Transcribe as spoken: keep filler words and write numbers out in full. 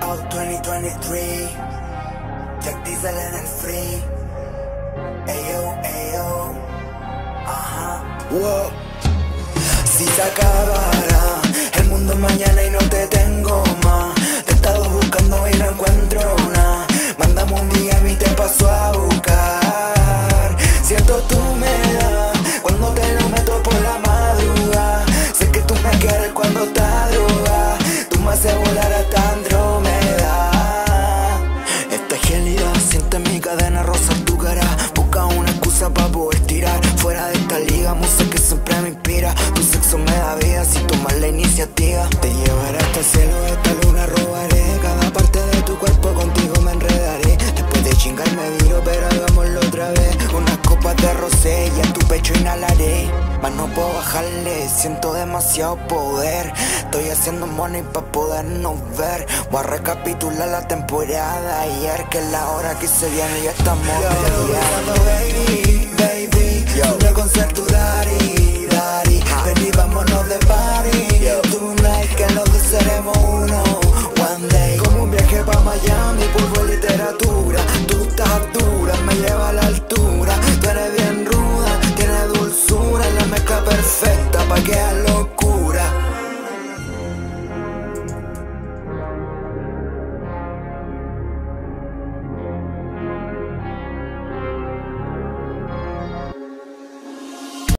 Out twenty twenty-three, Jack Diesel en el free. Ayo, ayo, ajá. Wow. Si se acabará el mundo mañana y no te tengo más, te he estado buscando y no encuentro nada. Mándame un D M y te paso a buscar. Siento tu humedad cuando te lo meto por la madrugada. Sé que tú me quieres cuando estás drogada. Tú me haces volar hasta Andrómeda. Esta gelida siente mi cadena rosa tu cara. Busca una excusa para poder tirar fuera de esta liga. Música que siempre me inspira. Tu sexo me da vida si tomas la iniciativa. Te llevaré hasta el cielo, esta luna robaré. Cada parte de tu cuerpo contigo me enredaré. Después de chingar me viro, pero hagámoslo otra vez. Unas copas de rosé y en tu pecho inhalaré. Mas no puedo bajarle, siento demasiado poder. Estoy haciendo money pa' podernos ver. Voy a recapitular la temporada de ayer, que es la hora que se viene y ya estamos peleando. Baby, baby, sueño con ser tu daddy, daddy. Ven y vámonos de party tonight, que los dos seremos uno one day. Como un viaje pa' Miami,